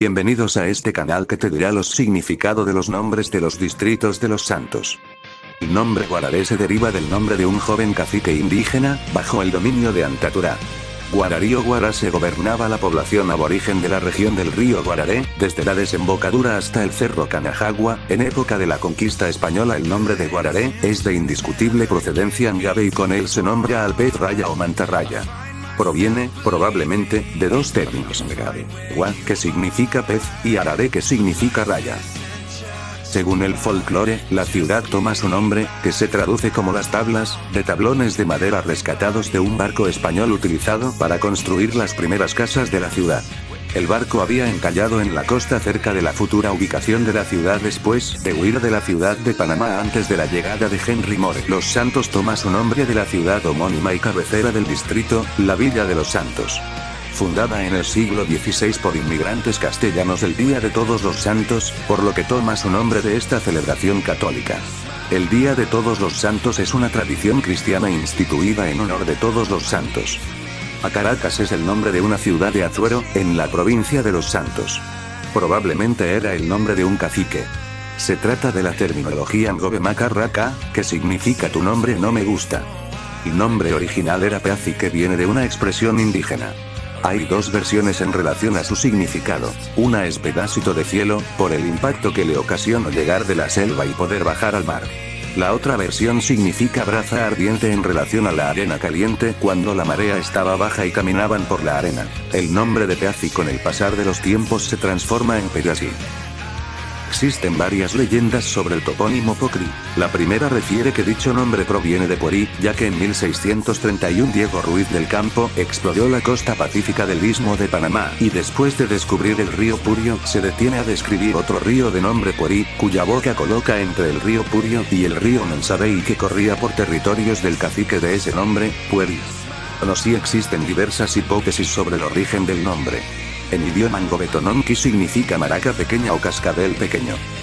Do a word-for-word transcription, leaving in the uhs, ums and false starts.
Bienvenidos a este canal que te dirá los significados de los nombres de los distritos de los santos. El nombre Guararé se deriva del nombre de un joven cacique indígena, bajo el dominio de Antaturá. Guararí o Guarase gobernaba la población aborigen de la región del río Guararé, desde la desembocadura hasta el cerro Canajagua. En época de la conquista española el nombre de Guararé es de indiscutible procedencia náhuatl y con él se nombra al pez raya o mantarraya. Proviene, probablemente, de dos términos náhuatl, gua, que significa pez, y araré que significa raya. Según el folclore, la ciudad toma su nombre, que se traduce como las tablas, de tablones de madera rescatados de un barco español utilizado para construir las primeras casas de la ciudad. El barco había encallado en la costa cerca de la futura ubicación de la ciudad después de huir de la ciudad de Panamá antes de la llegada de Henry More. Los Santos toma su nombre de la ciudad homónima y cabecera del distrito, la Villa de los Santos. Fundada en el siglo dieciséis por inmigrantes castellanos el Día de Todos los Santos, por lo que toma su nombre de esta celebración católica. El Día de Todos los Santos es una tradición cristiana instituida en honor de todos los santos. Acaracas es el nombre de una ciudad de Azuero, en la provincia de Los Santos. Probablemente era el nombre de un cacique. Se trata de la terminología Ngobe-Macarraca, que significa tu nombre no me gusta. El nombre original era Peazi, que viene de una expresión indígena. Hay dos versiones en relación a su significado. Una es pedacito de cielo, por el impacto que le ocasionó llegar de la selva y poder bajar al mar. La otra versión significa brasa ardiente en relación a la arena caliente cuando la marea estaba baja y caminaban por la arena. El nombre de Peazi con el pasar de los tiempos se transforma en Peyasí. Existen varias leyendas sobre el topónimo Pocri. La primera refiere que dicho nombre proviene de Purí, ya que en mil seiscientos treinta y uno Diego Ruiz del Campo exploró la costa pacífica del Istmo de Panamá, y después de descubrir el río Purio, se detiene a describir otro río de nombre Purí, cuya boca coloca entre el río Purio y el río Mensabey y que corría por territorios del cacique de ese nombre, Pueri. No sí existen diversas hipótesis sobre el origen del nombre. En idioma ngobe Tononqui significa maraca pequeña o cascabel pequeño.